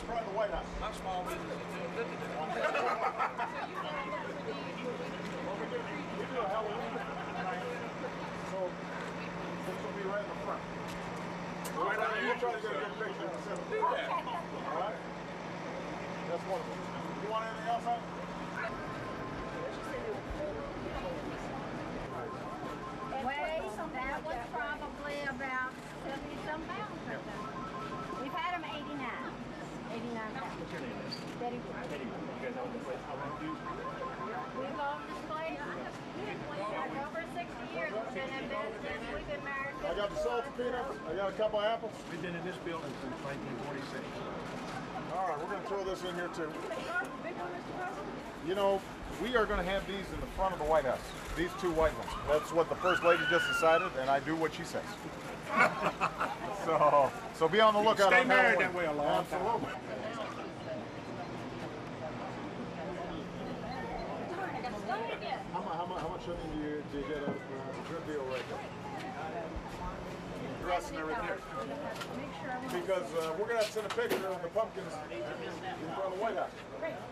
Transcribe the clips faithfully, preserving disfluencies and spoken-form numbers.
just try the White House. My small business is doing good today. Well, we do, we do a Halloween night, so this will be right in the front. So right now, we'll try to get a good picture in the center. Do that. All right? That's wonderful. You want anything else, huh? Weight, that was probably about seventy some pounds or so. We've had them eighty-nine. eighty-nine pounds. What's your name? Betty. Betty. You guys own the place? How long do you? We've owned this place for over sixty years. We've been in business. We've been married. I got the salted peanuts. I got a couple of apples. We've been in this building since nineteen forty-six. All right, we're going to throw this in here too. You know, we are going to have these in the front of the White House. These two white ones. That's what the First Lady just decided, and I do what she says. so, so be on the lookout. Stay on married Halloween. that way a long Absolutely. time. How much, how much, how much do you, do you get a, a good deal right there? Dressing right there. Because uh, we're going to have to send a picture of the pumpkins in front of the White House.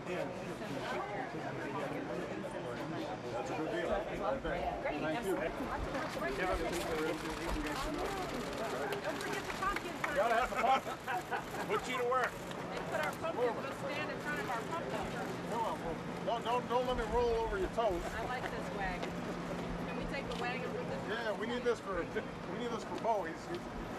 That's a good deal. Right there. Thank you. You gotta have the pumpkin. Put you to work. They put our pumpkins, we'll stand in front of our pumpkins. Don't, don't, don't let me roll over your toes. I like this wagon. Can we take the wagon with this? Yeah, we need this for we need this for Bo. He's, he's